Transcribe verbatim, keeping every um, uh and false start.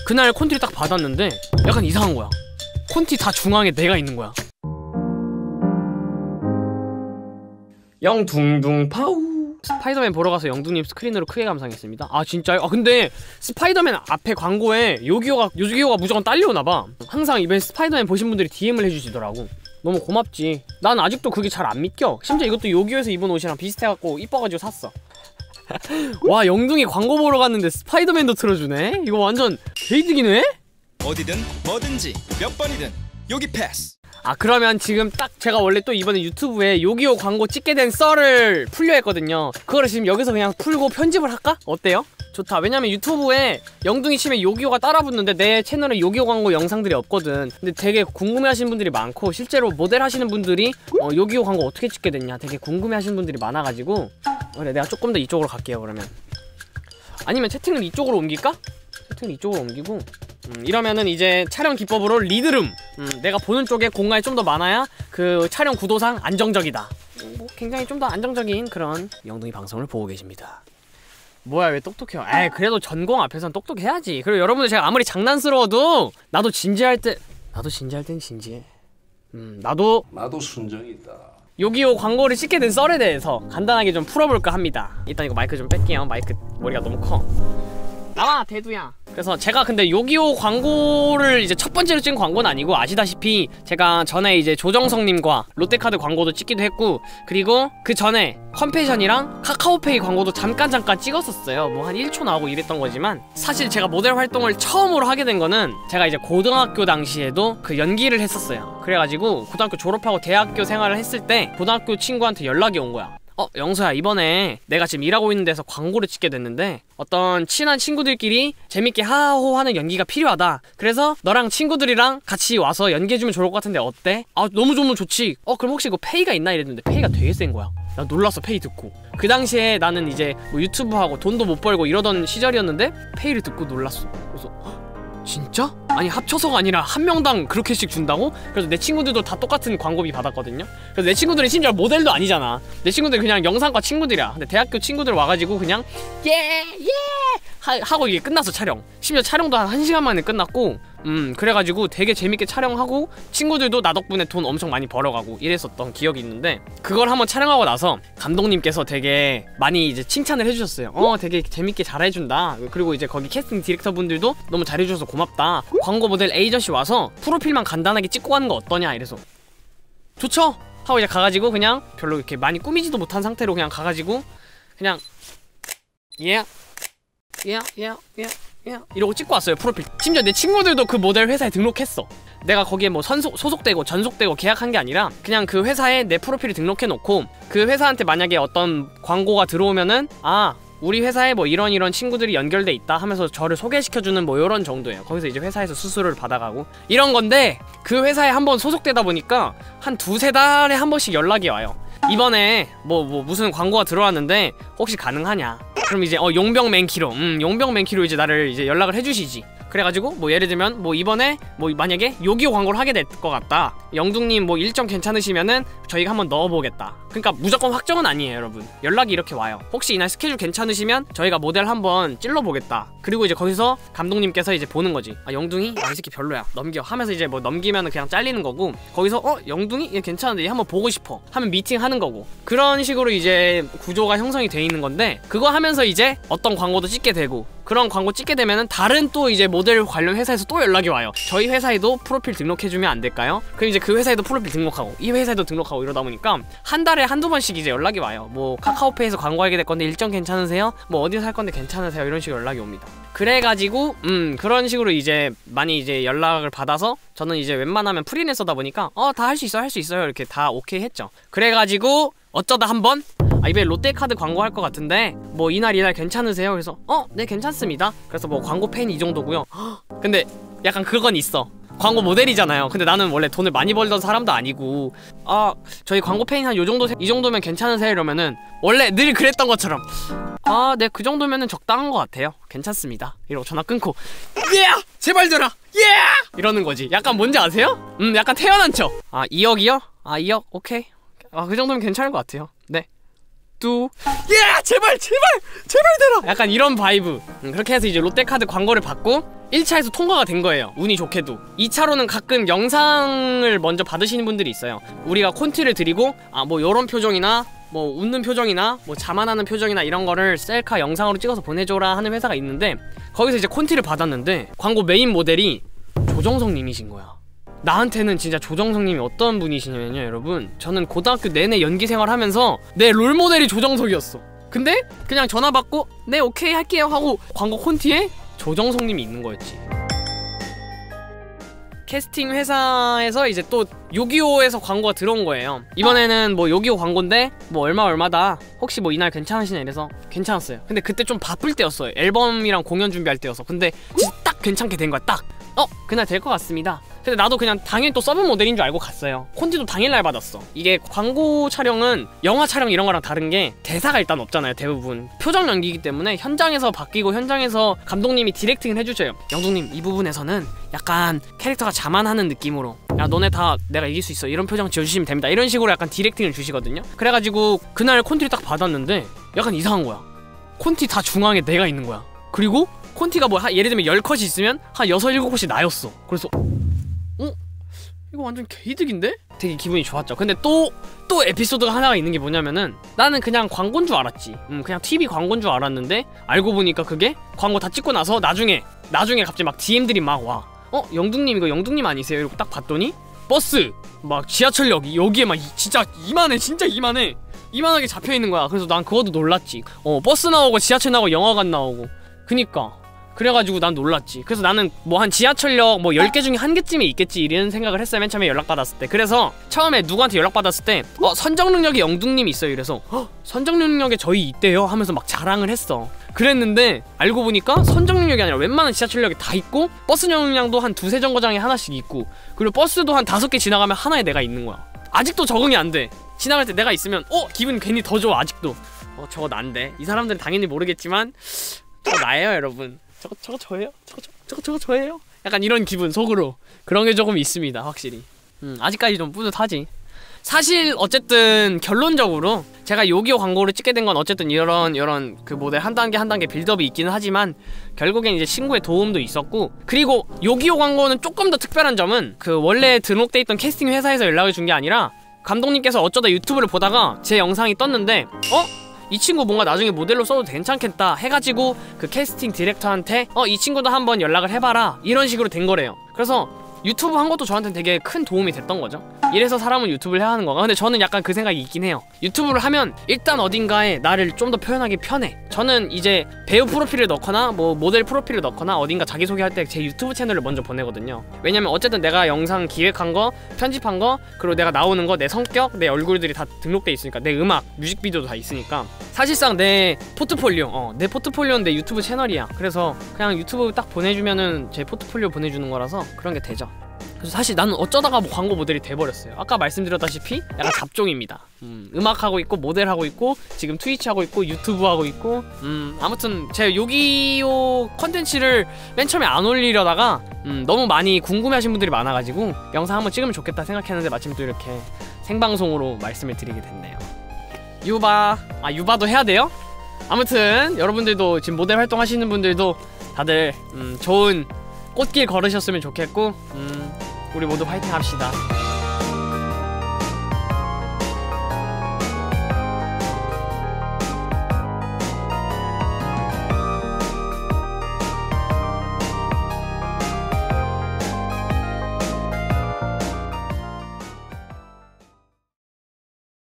그날 콘티를 딱 받았는데 약간 이상한 거야. 콘티 다 중앙에 내가 있는 거야. 영둥둥 파우. 스파이더맨 보러 가서 영둥님 스크린으로 크게 감상했습니다. 아 진짜요? 아 근데 스파이더맨 앞에 광고에 요기요가 요기요가 무조건 딸려오나봐. 항상 이번에 스파이더맨 보신 분들이 디엠을 해주시더라고. 너무 고맙지. 난 아직도 그게 잘 안 믿겨. 심지어 이것도 요기요에서 입은 옷이랑 비슷해갖고 이뻐가지고 샀어. 와, 영둥이 광고 보러 갔는데 스파이더맨도 틀어주네? 이거 완전 개이득이네? 어디든 뭐든지 몇 번이든 요기 패스. 아 그러면 지금 딱 제가 원래 또 이번에 유튜브에 요기요 광고 찍게 된 썰을 풀려 했거든요. 그거를 지금 여기서 그냥 풀고 편집을 할까? 어때요? 좋다. 왜냐면 유튜브에 영둥이 치면 요기요가 따라붙는데 내 채널에 요기요 광고 영상들이 없거든. 근데 되게 궁금해하시는 분들이 많고 실제로 모델 하시는 분들이 어, 요기요 광고 어떻게 찍게 됐냐 되게 궁금해하시는 분들이 많아가지고 그래 내가 조금 더 이쪽으로 갈게요. 그러면 아니면 채팅을 이쪽으로 옮길까? 채팅을 이쪽으로 옮기고 음, 이러면은 이제 촬영 기법으로 리드룸 음, 내가 보는 쪽에 공간이 좀 더 많아야 그 촬영 구도상 안정적이다. 음, 뭐 굉장히 좀 더 안정적인 그런 영둥이 방송을 보고 계십니다. 뭐야 왜 똑똑해요? 에이 그래도 전공 앞에선 똑똑해야지. 그리고 여러분들 제가 아무리 장난스러워도 나도 진지할 때 나도 진지할 땐 진지해. 음 나도 나도 순정이 있다. 요기요 광고를 찍게 된 썰에 대해서 간단하게 좀 풀어볼까 합니다. 일단 이거 마이크 좀 뺄게요. 마이크 머리가 너무 커. 나와 대두야. 그래서 제가 근데 요기요 광고를 이제 첫 번째로 찍은 광고는 아니고 아시다시피 제가 전에 이제 조정석님과 롯데카드 광고도 찍기도 했고 그리고 그 전에 컴패션이랑 카카오페이 광고도 잠깐 잠깐 찍었었어요. 뭐 한 일 초 나오고 이랬던 거지만 사실 제가 모델 활동을 처음으로 하게 된 거는 제가 이제 고등학교 당시에도 그 연기를 했었어요. 그래가지고 고등학교 졸업하고 대학교 생활을 했을 때 고등학교 친구한테 연락이 온 거야. 어 영서야 이번에 내가 지금 일하고 있는 데서 광고를 찍게 됐는데 어떤 친한 친구들끼리 재밌게 하하호하는 연기가 필요하다. 그래서 너랑 친구들이랑 같이 와서 연기해주면 좋을 것 같은데 어때? 아 너무 좋으면 좋지. 어 그럼 혹시 그 페이가 있나 이랬는데 페이가 되게 센 거야. 나 놀랐어. 페이 듣고. 그 당시에 나는 이제 뭐 유튜브하고 돈도 못 벌고 이러던 시절이었는데 페이를 듣고 놀랐어. 그래서 진짜? 아니 합쳐서가 아니라 한 명당 그렇게씩 준다고? 그래서 내 친구들도 다 똑같은 광고비 받았거든요. 그래서 내 친구들은 심지어 모델도 아니잖아. 내 친구들은 그냥 영상과 친구들이야. 근데 대학교 친구들 와가지고 그냥 예! 예! 하, 하고 이게 끝났어 촬영. 심지어 촬영도 한 한 시간 만에 끝났고 음 그래가지고 되게 재밌게 촬영하고 친구들도 나 덕분에 돈 엄청 많이 벌어가고 이랬었던 기억이 있는데 그걸 한번 촬영하고 나서 감독님께서 되게 많이 이제 칭찬을 해주셨어요. 어 되게 재밌게 잘해준다. 그리고 이제 거기 캐스팅 디렉터 분들도 너무 잘해주셔서 고맙다. 광고 모델 에이전시 와서 프로필만 간단하게 찍고 가는 거 어떠냐 이래서 좋죠? 하고 이제 가가지고 그냥 별로 이렇게 많이 꾸미지도 못한 상태로 그냥 가가지고 그냥 예 예 예 예 예 이러고 찍고 왔어요 프로필. 심지어 내 친구들도 그 모델 회사에 등록했어. 내가 거기에 뭐 선속, 소속되고 전속되고 계약한 게 아니라 그냥 그 회사에 내 프로필을 등록해놓고 그 회사한테 만약에 어떤 광고가 들어오면은 아 우리 회사에 뭐 이런 이런 친구들이 연결돼 있다 하면서 저를 소개시켜주는 뭐 이런 정도예요. 거기서 이제 회사에서 수수료를 받아가고 이런 건데 그 회사에 한번 소속되다 보니까 한 두세 달에 한 번씩 연락이 와요. 이번에 뭐, 뭐 무슨 광고가 들어왔는데 혹시 가능하냐. 그럼 이제 어 용병 맨키로 음 용병 맨키로 이제 나를 이제 연락을 해주시지. 그래가지고 뭐 예를 들면 뭐 이번에 뭐 만약에 요기요 광고를 하게 될 것 같다. 영둥님 뭐 일정 괜찮으시면은 저희가 한번 넣어보겠다. 그러니까 무조건 확정은 아니에요 여러분. 연락이 이렇게 와요. 혹시 이날 스케줄 괜찮으시면 저희가 모델 한번 찔러보겠다. 그리고 이제 거기서 감독님께서 이제 보는 거지. 아 영둥이? 아 이 새끼 별로야 넘겨 하면서 이제 뭐 넘기면은 그냥 잘리는 거고 거기서 어 영둥이? 얘 괜찮은데 얘 한번 보고 싶어 하면 미팅 하는 거고 그런 식으로 이제 구조가 형성이 돼 있는 건데 그거 하면서 이제 어떤 광고도 찍게 되고 그런 광고 찍게 되면은 다른 또 이제 모델 관련 회사에서 또 연락이 와요. 저희 회사에도 프로필 등록해주면 안 될까요? 그럼 이제 그 회사에도 프로필 등록하고 이 회사에도 등록하고 이러다 보니까 한 달에 한두 번씩 이제 연락이 와요. 뭐 카카오페이에서 광고하게 될 건데 일정 괜찮으세요? 뭐 어디서 할 건데 괜찮으세요? 이런 식으로 연락이 옵니다. 그래가지고 음 그런 식으로 이제 많이 이제 연락을 받아서 저는 이제 웬만하면 프리랜서다 보니까 어 다 할 수 있어 할 수 있어요 이렇게 다 오케이 했죠. 그래가지고 어쩌다 한번 아 이번에 롯데카드 광고 할 것 같은데 뭐 이날 이날 괜찮으세요? 그래서 어 네 괜찮습니다. 그래서 뭐 광고 페인 이 정도고요. 근데 약간 그건 있어. 광고 모델이잖아요. 근데 나는 원래 돈을 많이 벌던 사람도 아니고 아 저희 광고 페인 한 요 정도 이 정도면 괜찮으세요? 이러면은 원래 늘 그랬던 것처럼 아 네 그 정도면은 적당한 것 같아요. 괜찮습니다. 이러고 전화 끊고 예! 제발 줘라! 예! 이러는 거지. 약간 뭔지 아세요? 음 약간 태연한 척. 아 이억이요? 아 이억? 오케이. 아 그 정도면 괜찮을 것 같아요. 네 뚜 예! 제발 제발 제발 되라! 약간 이런 바이브. 음, 그렇게 해서 이제 롯데카드 광고를 받고 일 차에서 통과가 된 거예요. 운이 좋게도. 이 차로는 가끔 영상을 먼저 받으시는 분들이 있어요. 우리가 콘티를 드리고 아 뭐 요런 표정이나 뭐 웃는 표정이나 뭐 자만하는 표정이나 이런 거를 셀카 영상으로 찍어서 보내줘라 하는 회사가 있는데, 거기서 이제 콘티를 받았는데 광고 메인 모델이 조정석 님이신 거야. 나한테는 진짜 조정석 님이 어떤 분이시냐면요 여러분, 저는 고등학교 내내 연기 생활하면서 내 롤모델이 조정석이었어. 근데 그냥 전화 받고 네 오케이 할게요 하고 광고 콘티에 조정석 님이 있는 거였지. 캐스팅 회사에서 이제 또 요기요에서 광고가 들어온 거예요. 이번에는 뭐 요기요 광고인데 뭐 얼마 얼마다 혹시 뭐 이날 괜찮으시냐 이래서 괜찮았어요. 근데 그때 좀 바쁠 때였어요. 앨범이랑 공연 준비할 때여서. 근데 진짜 딱 괜찮게 된 거야. 딱 어? 그날 될 것 같습니다. 근데 나도 그냥 당일 또 서브 모델인 줄 알고 갔어요. 콘티도 당일날 받았어. 이게 광고 촬영은 영화 촬영 이런 거랑 다른 게 대사가 일단 없잖아요. 대부분 표정 연기이기 때문에 현장에서 바뀌고 현장에서 감독님이 디렉팅을 해주셔요. 영동님 이 부분에서는 약간 캐릭터가 자만하는 느낌으로 야 너네 다 내가 이길 수 있어 이런 표정 지어주시면 됩니다 이런 식으로 약간 디렉팅을 주시거든요. 그래가지고 그날 콘티를 딱 받았는데 약간 이상한 거야. 콘티 다 중앙에 내가 있는 거야. 그리고 콘티가 뭐 하, 예를 들면 열 컷이 있으면 한 여섯, 일곱 컷이 나였어. 그래서 어? 이거 완전 개이득인데? 되게 기분이 좋았죠. 근데 또, 또 에피소드가 하나가 있는 게 뭐냐면은 나는 그냥 광고인 줄 알았지. 음, 그냥 티비 광고인 줄 알았는데 알고 보니까 그게 광고 다 찍고 나서 나중에 나중에 갑자기 막 디엠들이 막 와. 어? 영둥님 이거 영둥님 아니세요? 이러고 딱 봤더니 버스! 막 지하철역 여기에 막 이, 진짜 이만해 진짜 이만해 이만하게 잡혀있는 거야. 그래서 난 그것도 놀랐지. 어 버스 나오고 지하철 나오고 영화관 나오고 그니까 그래가지고 난 놀랐지. 그래서 나는 뭐 한 지하철역 뭐 열 개 중에 한 개쯤에 있겠지 이런 생각을 했어요. 맨 처음에 연락받았을 때. 그래서 처음에 누구한테 연락받았을 때 어 선정능력에 영둥님이 있어요 이래서 헉 선정능력에 저희 있대요 하면서 막 자랑을 했어. 그랬는데 알고 보니까 선정능력이 아니라 웬만한 지하철역에 다 있고 버스 정류장도 한 두세 정거장에 하나씩 있고 그리고 버스도 한 다섯 개 지나가면 하나에 내가 있는 거야. 아직도 적응이 안 돼. 지나갈 때 내가 있으면 어? 기분 괜히 더 좋아. 아직도 어 저거 난데. 이 사람들은 당연히 모르겠지만 저거 나예요 여러분. 저거 저거 저예요? 저거 저거 저거 저거 저예요? 약간 이런 기분 속으로 그런 게 조금 있습니다 확실히. 음 아직까지 좀 뿌듯하지. 사실 어쨌든 결론적으로 제가 요기요 광고를 찍게 된 건 어쨌든 이런 이런 그 모델 한 단계 한 단계 빌드업이 있기는 하지만 결국엔 이제 친구의 도움도 있었고, 그리고 요기요 광고는 조금 더 특별한 점은 그 원래 등록돼 있던 캐스팅 회사에서 연락을 준 게 아니라 감독님께서 어쩌다 유튜브를 보다가 제 영상이 떴는데 어? 이 친구 뭔가 나중에 모델로 써도 괜찮겠다 해가지고 그 캐스팅 디렉터한테 어 이 친구도 한번 연락을 해봐라 이런 식으로 된 거래요. 그래서 유튜브 한 것도 저한테는 되게 큰 도움이 됐던 거죠. 이래서 사람은 유튜브를 해야 하는 건가? 근데 저는 약간 그 생각이 있긴 해요. 유튜브를 하면 일단 어딘가에 나를 좀 더 표현하기 편해. 저는 이제 배우 프로필을 넣거나 뭐 모델 프로필을 넣거나 어딘가 자기소개할 때 제 유튜브 채널을 먼저 보내거든요. 왜냐면 어쨌든 내가 영상 기획한 거, 편집한 거, 그리고 내가 나오는 거, 내 성격, 내 얼굴들이 다 등록돼 있으니까, 내 음악, 뮤직비디오도 다 있으니까 사실상 내 포트폴리오, 어, 내 포트폴리오는 내 유튜브 채널이야. 그래서 그냥 유튜브 딱 보내주면은 제 포트폴리오 보내주는 거라서 그런 게 되죠. 그래서 사실 나는 어쩌다가 뭐 광고 모델이 돼버렸어요. 아까 말씀드렸다시피 약간 잡종입니다. 음, 음악하고 있고 모델하고 있고 지금 트위치 하고 있고 유튜브 하고 있고 음 아무튼 제 요기요 컨텐츠를 맨 처음에 안 올리려다가 음, 너무 많이 궁금해하신 분들이 많아가지고 영상 한번 찍으면 좋겠다 생각했는데 마침 또 이렇게 생방송으로 말씀을 드리게 됐네요. 유바 아 유바도 해야 돼요? 아무튼 여러분들도 지금 모델 활동하시는 분들도 다들 음, 좋은 꽃길 걸으셨으면 좋겠고 음, 우리 모두 화이팅 합시다.